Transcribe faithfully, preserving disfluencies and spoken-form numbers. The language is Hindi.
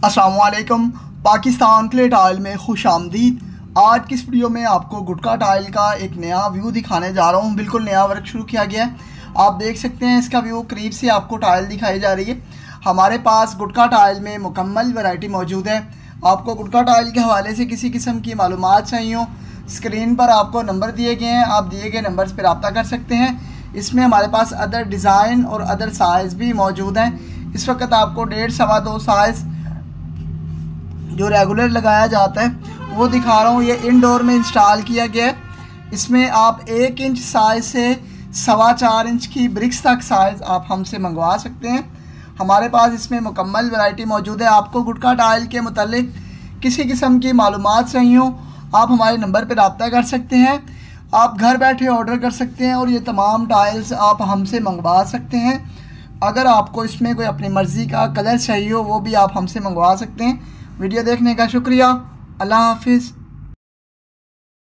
अस्सलाम वालेकुम। पाकिस्तान क्ले टाइल में खुश आमदीद। आज की इस वीडियो में आपको गुटका टाइल का एक नया व्यू दिखाने जा रहा हूँ। बिल्कुल नया वर्क शुरू किया गया है। आप देख सकते हैं इसका व्यू करीब से आपको टाइल दिखाई जा रही है। हमारे पास गुटका टाइल में मुकम्मल वैरायटी मौजूद है। आपको गुटका टाइल के हवाले से किसी किस्म की मालूमात चाहिए हो, स्क्रीन पर आपको नंबर दिए गए हैं, आप दिए गए नंबर्स पर रब्ता कर सकते हैं। इसमें हमारे पास अदर डिज़ाइन और अदर साइज़ भी मौजूद हैं। इस वक्त आपको डेढ़ सवा दो साइज़ जो रेगुलर लगाया जाता है वो दिखा रहा हूँ। ये इंडोर में इंस्टॉल किया गया है। इसमें आप एक इंच साइज़ से सवा चार इंच की ब्रिक्स तक साइज़ आप हमसे मंगवा सकते हैं। हमारे पास इसमें मुकम्मल वैरायटी मौजूद है। आपको गुटका टाइल के मुतालिक किसी किस्म की मालूमात चाहिए हो, आप हमारे नंबर पर रब्ता कर सकते हैं। आप घर बैठे ऑर्डर कर सकते हैं और ये तमाम टाइल्स आप हमसे मंगवा सकते हैं। अगर आपको इसमें कोई अपनी मर्ज़ी का कलर चाहिए हो वो भी आप हमसे मंगवा सकते हैं। वीडियो देखने का शुक्रिया। अल्लाह हाफिज़।